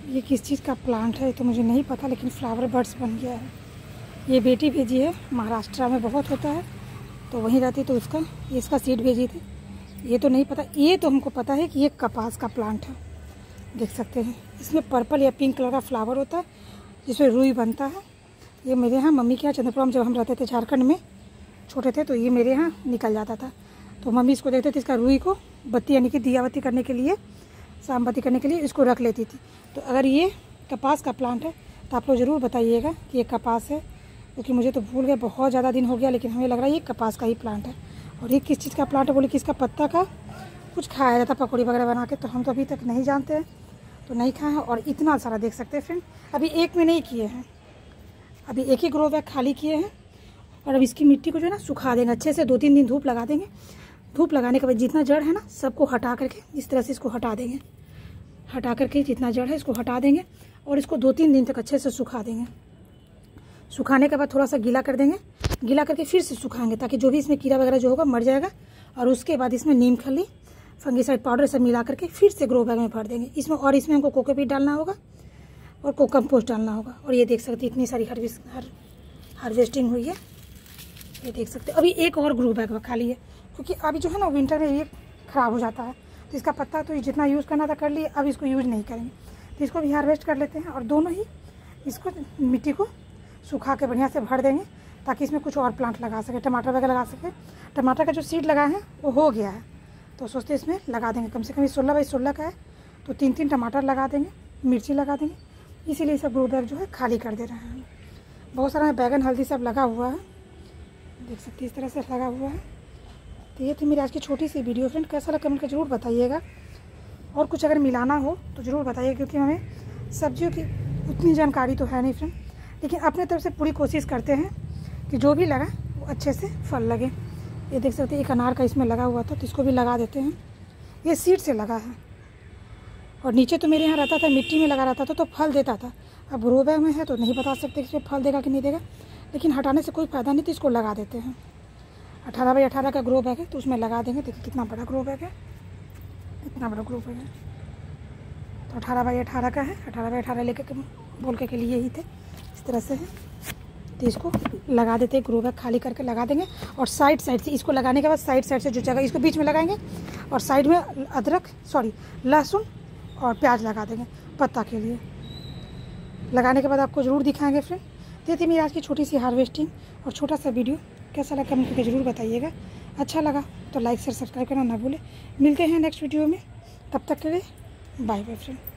ये किस चीज़ का प्लांट है तो मुझे नहीं पता, लेकिन फ्लावर बर्ड्स बन गया है। ये बेटी भेजी है, महाराष्ट्र में बहुत होता है तो वहीं रहती, तो उसका ये इसका सीड भेजी थी। ये तो नहीं पता, ये तो हमको पता है कि ये कपास का प्लांट है। देख सकते हैं इसमें पर्पल या पिंक कलर का फ्लावर होता है जिसमें रुई बनता है। ये मेरे यहाँ मम्मी के यहाँ चंद्रपुरा में जब हम रहते थे झारखंड में छोटे थे तो ये मेरे यहाँ निकल जाता था, तो मम्मी इसको देखते थे, इसका रुई को बत्ती यानी कि दिया बत्ती करने के लिए, शाम बत्ती करने के लिए इसको रख लेती थी। तो अगर ये कपास का प्लांट है तो आप लोग ज़रूर बताइएगा कि ये कपास है, क्योंकि मुझे तो भूल गए, बहुत ज़्यादा दिन हो गया, लेकिन हमें लग रहा है ये कपास का ही प्लांट है। और ये किस चीज़ का प्लांट है बोले कि इसका पत्ता का कुछ खाया जाता पकौड़ी वगैरह बना के, तो हम तो अभी तक नहीं जानते हैं, तो नहीं खाए हैं। और इतना सारा देख सकते हैं फ्रेंड, अभी एक में नहीं किए हैं, अभी एक ही ग्रो बैग खाली किए हैं। और अब इसकी मिट्टी को जो है ना सुखा देंगे अच्छे से, 2-3 दिन धूप लगा देंगे। धूप लगाने के बाद जितना जड़ है ना सबको हटा करके इस तरह से इसको हटा देंगे, हटा करके जितना जड़ है इसको हटा देंगे और इसको 2-3 दिन तक अच्छे से सुखा देंगे। सुखाने के बाद थोड़ा सा गीला कर देंगे, गीला करके फिर से सुखाएंगे ताकि जो भी इसमें कीड़ा वगैरह जो होगा मर जाएगा। और उसके बाद इसमें नीम खली, फंगीसाइड पाउडर सब मिला करके फिर से ग्रो बैग में भर देंगे इसमें। और इसमें हमको कोकोपीट डालना होगा और कोकम्पोस्ट डालना होगा। और ये देख सकते हैं इतनी सारी हार्वेस्टिंग हुई है, ये देख सकते हैं। अभी एक और ग्रो बैग खाली है, क्योंकि अभी जो है ना विंटर में ये ख़राब हो जाता है, तो इसका पत्ता तो जितना यूज़ करना था कर लिए, अब इसको यूज़ नहीं करेंगे, तो इसको भी हार्वेस्ट कर लेते हैं। और दोनों ही इसको मिट्टी को सुखा के बढ़िया से भर देंगे ताकि इसमें कुछ और प्लांट लगा सके, टमाटर वगैरह लगा सके। टमाटर का जो सीड लगाए हैं वो हो गया है, तो सोचते इसमें लगा देंगे। कम से कम 16x16 का है, तो 3-3 टमाटर लगा देंगे, मिर्ची लगा देंगे। इसीलिए सब ग्रो बैग जो है खाली कर दे रहे हैं। बहुत सारा बैगन हल्दी सब लगा हुआ है, देख सकते हैं इस तरह से लगा हुआ है। तो ये थी मेरी आज की छोटी सी वीडियो फ्रेंड, कैसा लगा कमेंट कर जरूर बताइएगा। और कुछ अगर मिलाना हो तो ज़रूर बताइए, क्योंकि हमें सब्जियों की उतनी जानकारी तो है नहीं फ्रेंड, लेकिन अपने तरफ से पूरी कोशिश करते हैं कि जो भी लगा वो अच्छे से फल लगे। ये देख सकते हैं एक अनार का इसमें लगा हुआ था, तो इसको भी लगा देते हैं। ये सीड से लगा है और नीचे तो मेरे यहाँ रहता था, मिट्टी में लगा रहता था तो फल देता था। अब ग्रो बैग में है तो नहीं बता सकते इसमें फल देगा कि नहीं देगा, लेकिन हटाने से कोई फ़ायदा नहीं, तो इसको लगा देते हैं। 18x18 का ग्रो बैग है तो उसमें लगा देंगे। देखिए कितना बड़ा ग्रो बैग है, इतना बड़ा ग्रो बैग है, तो 18x18 का है। 18x18 लेकर बोल के लिए ही थे, इस तरह से है। तो इसको लगा देते हैं, ग्रो बैग खाली करके लगा देंगे। और साइड से इसको लगाने के बाद साइड से जो जगह इसको बीच में लगाएंगे और साइड में लहसुन और प्याज लगा देंगे पत्ता के लिए। लगाने के बाद आपको ज़रूर दिखाएंगे फ्रेंड। ये थी मेरी आज की छोटी सी हार्वेस्टिंग और छोटा सा वीडियो, कैसा लगा कमेंट करके ज़रूर बताइएगा। अच्छा लगा तो लाइक शेयर सब्सक्राइब करना ना भूलें। मिलते हैं नेक्स्ट वीडियो में, तब तक के लिए बाय बाय फ्रेंड।